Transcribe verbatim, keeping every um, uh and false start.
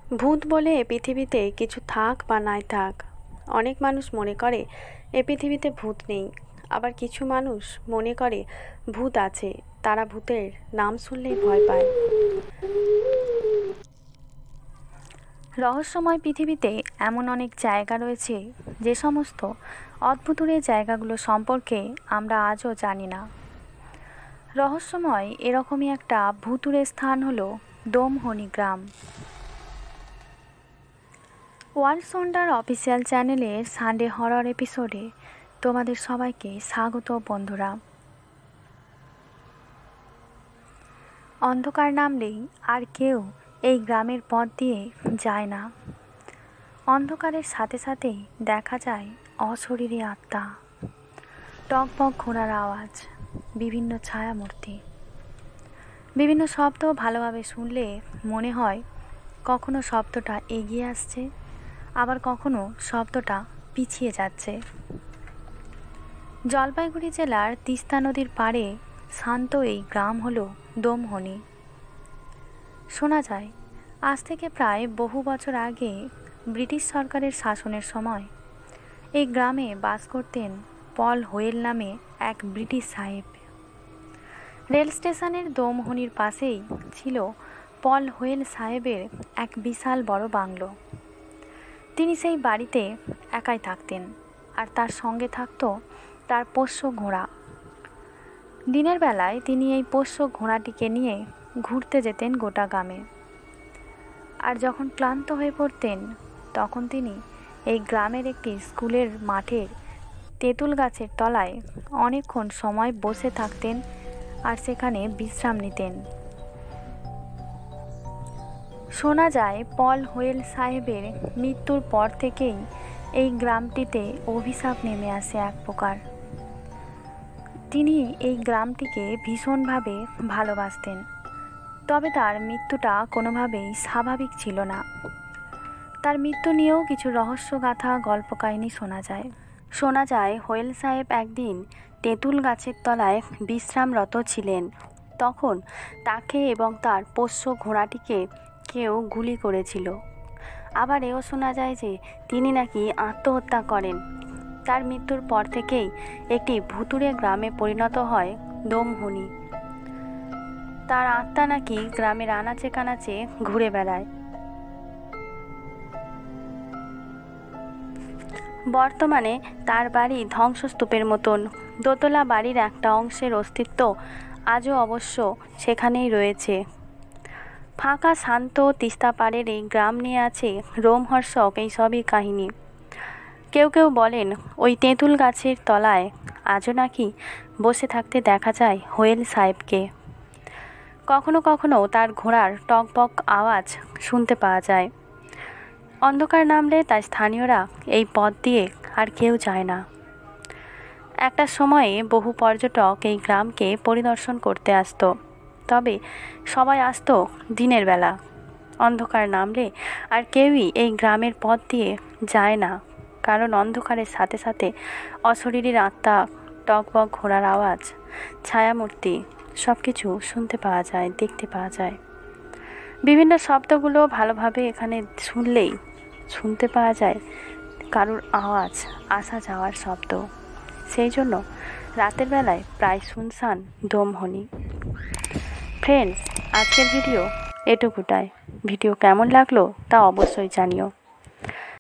ভূত বলে এ পৃথিবীতে কিছু থাক বা নাই থাক, অনেক মানুষ মনে করে এ পৃথিবীতে ভূত নেই। আবার কিছু মানুষ মনে করে ভূত আছে, তারা ভূতের নাম শুনলেই ভয় পায়। রহস্যময় পৃথিবীতে এমন অনেক জায়গা রয়েছে যে সমস্ত অদ্ভুতুরের জায়গাগুলো সম্পর্কে আমরা আজও জানি না। রহস্যময় এরকমই একটা ভুতুড়ে স্থান হলো দমহনি গ্রাম। ওয়ার্ল্ড ওয়ান্ডার অফিসিয়াল চ্যানেলের সানডে হরর এপিসোডে তোমাদের সবাইকে স্বাগত বন্ধুরা। অন্ধকার নামলেই আর কেউ এই গ্রামের পথ দিয়ে যায় না। অন্ধকারের সাথে সাথেই দেখা যায় অশরীরী আত্মা, টকবক ঘোড়ার আওয়াজ, বিভিন্ন ছায়ামূর্তি, বিভিন্ন শব্দ ভালোভাবে শুনলে মনে হয় কখনো শব্দটা এগিয়ে আসছে, আবার কখনো শব্দটা পিছিয়ে যাচ্ছে। জলপাইগুড়ি জেলার তিস্তা নদীর পাড়ে শান্ত এই গ্রাম হলো দমহনি। শোনা যায় আজ থেকে প্রায় বহু বছর আগে ব্রিটিশ সরকারের শাসনের সময় এই গ্রামে বাস করতেন পল হোয়েল নামে এক ব্রিটিশ সাহেব। রেল স্টেশনের দমহনির পাশেই ছিল পল হোয়েল সাহেবের এক বিশাল বড় বাংলো। তিনি সেই বাড়িতে একাই থাকতেন, আর তার সঙ্গে থাকতো তার পোষ্য ঘোড়া। দিনের বেলায় তিনি এই পোষ্য ঘোড়াটিকে নিয়ে ঘুরতে যেতেন গোটা গ্রামে, আর যখন ক্লান্ত হয়ে পড়তেন তখন তিনি এই গ্রামের একটি স্কুলের মাঠের তেঁতুল গাছের তলায় অনেকক্ষণ সময় বসে থাকতেন আর সেখানে বিশ্রাম নিতেন। শোনা যায় পল হোয়েল সাহেবের মৃত্যুর পর থেকেই এই গ্রামটিতে অভিশাপ নেমে আসে এক প্রকার। তিনি এই গ্রামটিকে ভীষণভাবে ভালোবাসতেন, তবে তার মৃত্যুটা কোনোভাবেই স্বাভাবিক ছিল না। তার মৃত্যু নিয়েও কিছু রহস্যগাথা গল্প কাহিনী শোনা যায়। শোনা যায় হোয়েল সাহেব একদিন তেঁতুল গাছের তলায় বিশ্রামরত ছিলেন। তখন তাকে এবং তার পোষ্য ঘোড়াটিকে কেউ গুলি করেছিল। আবার এও শোনা যায় যে তিনি নাকি আত্মহত্যা করেন। তার মৃত্যুর পর থেকেই একটি ভুতুড়ে গ্রামে পরিণত হয় দমহনি। তার আত্মা নাকি গ্রামের আনাচে কানাচে ঘুরে বেড়ায়। বর্তমানে তার বাড়ি ধ্বংসস্তূপের মতন। দোতলা বাড়ির একটা অংশের অস্তিত্ব আজও অবশ্য সেখানেই রয়েছে। ফাঁকা শান্ত তিস্তা পাড়ের এই গ্রাম নিয়ে আছে রোমহর্ষক এই সবই কাহিনী। কেউ কেউ বলেন ওই তেঁতুল গাছের তলায় আজও নাকি বসে থাকতে দেখা যায় হোয়েল সাহেবকে। কখনো কখনো তার ঘোড়ার টকবক আওয়াজ শুনতে পাওয়া যায়। অন্ধকার নামলে তার স্থানীয়রা এই পথ দিয়ে আর কেউ যায় না। একটা সময়ে বহু পর্যটক এই গ্রামকে পরিদর্শন করতে আসতো, তবে সবাই আসতো দিনের বেলা। অন্ধকার নামলে আর কেউই এই গ্রামের পথ দিয়ে যায় না, কারণ অন্ধকারের সাথে সাথে অশরীরী আত্মা, টকবক ঘোড়ার আওয়াজ, ছায়ামূর্তি সব কিছু শুনতে পাওয়া যায়, দেখতে পাওয়া যায়। বিভিন্ন শব্দগুলো ভালোভাবে এখানে শুনলেই শুনতে পাওয়া যায় কারুর আওয়াজ, আসা যাওয়ার শব্দ। সেই জন্য রাতের বেলায় প্রায় শুনশান দমহনি। ফ্রেন্ডস, আজকের ভিডিও এটুকুটাই। ভিডিও কেমন লাগলো তা অবশ্যই জানিও।